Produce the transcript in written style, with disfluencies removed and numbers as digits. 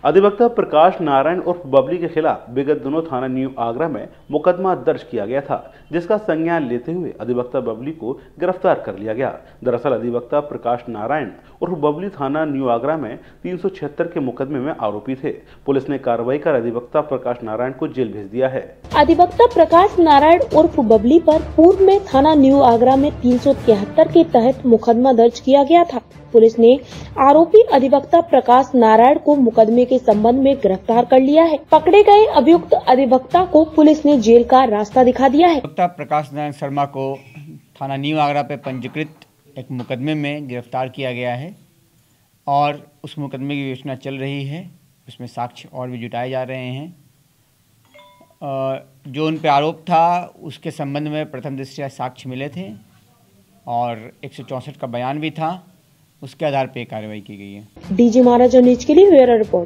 अधिवक्ता प्रकाश नारायण उर्फ बबली के खिलाफ विगत दिनों थाना न्यू आगरा में मुकदमा दर्ज किया गया था, जिसका संज्ञान लेते हुए अधिवक्ता बबली को गिरफ्तार कर लिया गया। दरअसल अधिवक्ता प्रकाश नारायण उर्फ बबली थाना न्यू आगरा में 376 के मुकदमे में आरोपी थे। पुलिस ने कार्रवाई कर अधिवक्ता प्रकाश नारायण को जेल भेज दिया है। अधिवक्ता प्रकाश नारायण उर्फ बबली पर पूर्व में थाना न्यू आगरा में 373 के तहत मुकदमा दर्ज किया गया था। पुलिस ने आरोपी अधिवक्ता प्रकाश नारायण को मुकदमे के संबंध में गिरफ्तार कर लिया है। पकड़े गए अभियुक्त अधिवक्ता को पुलिस ने जेल का रास्ता दिखा दिया है। अधिवक्ता प्रकाश नारायण शर्मा को थाना न्यू आगरा पे पंजीकृत एक मुकदमे में गिरफ्तार किया गया है और उस मुकदमे की विवेचना चल रही है। उसमें साक्ष्य और भी जुटाए जा रहे हैं। जो उन पे आरोप था उसके संबंध में प्रथम दृष्टया साक्ष्य मिले थे और 164 का बयान भी था। उसके आधार पर कार्रवाई की गई है। डीजी महाराजा न्यूज के लिए ब्यूरो रिपोर्ट।